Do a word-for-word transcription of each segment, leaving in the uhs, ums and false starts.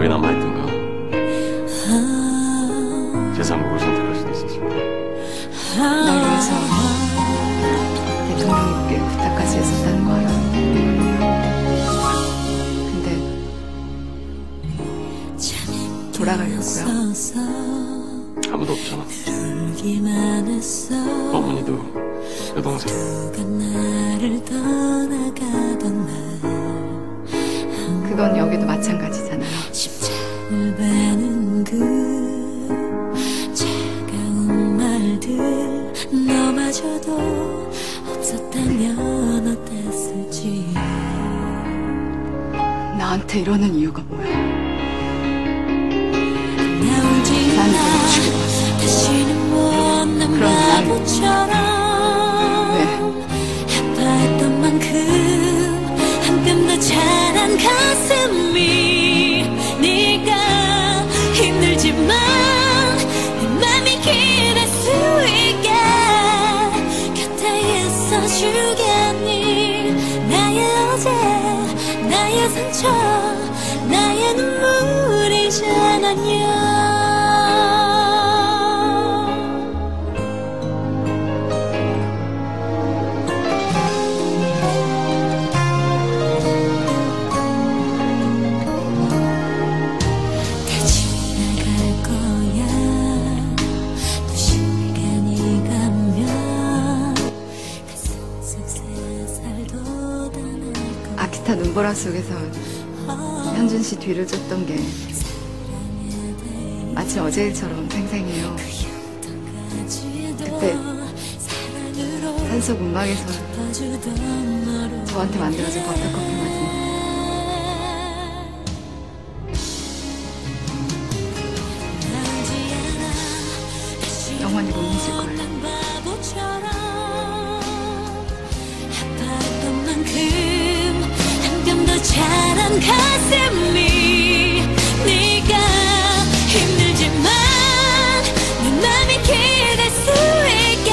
기억에 남아있던가. 제삼국을 선택할 수도 있었습니다. 날 위해서 대통령님께 부탁까지 했었다는 거 알아. 근데 돌아가려고요. 아무도 없잖아. 어머니도 여동생. 그건 여기도 마찬가지잖아요. 차가운 말들 너마저도 없었다면 어땠을지. 나한테 이러는 이유가 뭐야? 난 너를 죽이고 왔어. 그럼 난 왜? 아파했던 만큼 한 뼘 더 자란 가슴이 네가 힘들지만 내 맘이 기댈 수 있게 곁에 있어주겠니. 나의 어제 나의 상처 나의 눈물이잖아요. 아키타 눈보라 속에서 현준 씨 뒤를 쫓던 게 마치 어제 일처럼 생생해요. 그때 산속 음악에서 저한테 만들어준 버터커피 맛이 영원히 못 잊을 거예요. 자란 가슴이 네가 힘들지만 내 맘이 기댈 수 있게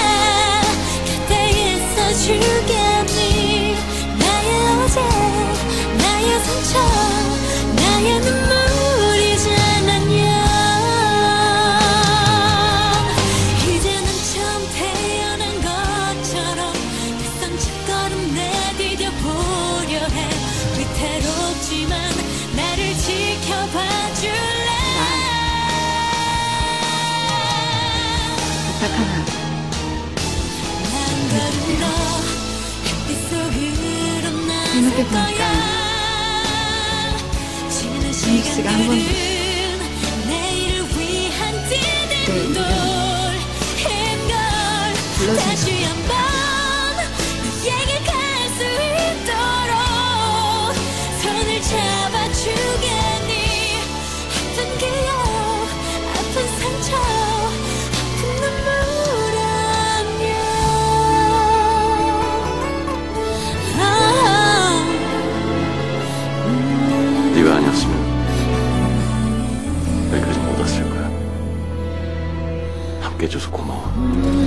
곁에 있어주겠니. 나의 어제 나의 상처 나의 눈물이잖아요. 이제는 처음 태어난 것처럼 낯선 첫걸음 내디뎌 보려 해. 위태롭지만 나를 지켜봐 줄래. 부탁 하나 해줄게요. 생각해보니까 준익 씨가 한 번도 내 이름 불러주지 잡아주겠니. 아픈 기억 아픈 상처 아픈 눈물 안녕. 아, 음. 네가 아니었으면 여기까지 못 왔을 거야. 함께 해줘서 고마워.